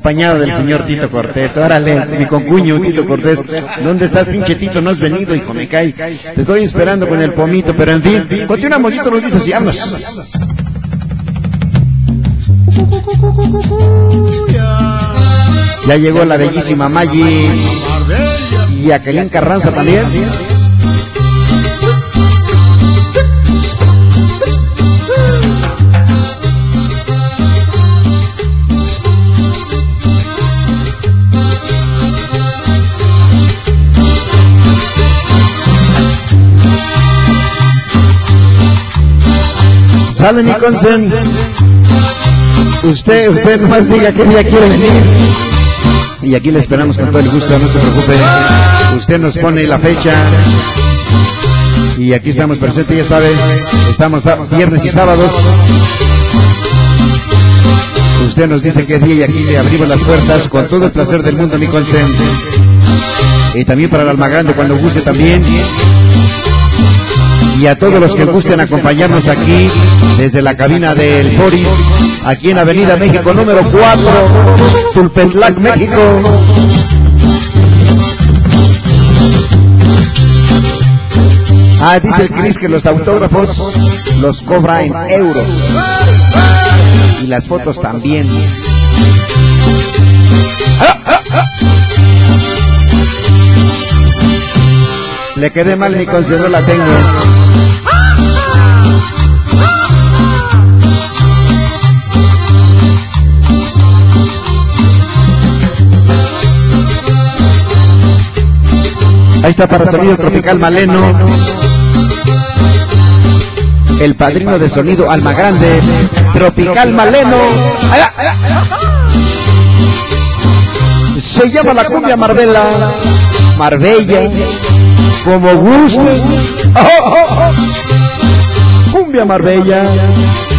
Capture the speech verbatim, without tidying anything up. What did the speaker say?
acompañado del señor Tito Cortés. Órale, mi concuño Tito Cortés. ¿Dónde estás, pinche Tito? No has venido, hijo, me cae. Te estoy esperando con el pomito, pero en fin, continuamos. Esto nos dice así, vámonos. Ya llegó la bellísima Maggi y Jacqueline Carranza también. Sale mi consen. Usted, usted nomás diga qué día quiere venir. Y aquí le esperamos con todo el gusto, no se preocupe. Usted nos pone la fecha. Y aquí estamos presentes, ya sabe. Estamos viernes y sábados. Usted nos dice qué día y aquí le abrimos las puertas con todo el placer del mundo, mi consen. Y también para el alma grande cuando guste también. Y a todos los que gusten acompañarnos aquí desde la cabina del Foris, aquí en Avenida México número cuatro, Tulpetlac, México. Ah, dice el Cris que los autógrafos los cobra en euros y las fotos también. ¡Ah, ah, ah! Le quedé mal mi consejo, no la tengo. Ahí está para Sonido Tropical Maleno, el padrino de sonido Alma Grande, Tropical Maleno. ¡Allá, allá, allá! Se llama la cumbia Marbella, Marbella, como gustes. Oh, oh, oh. Cumbia Marbella.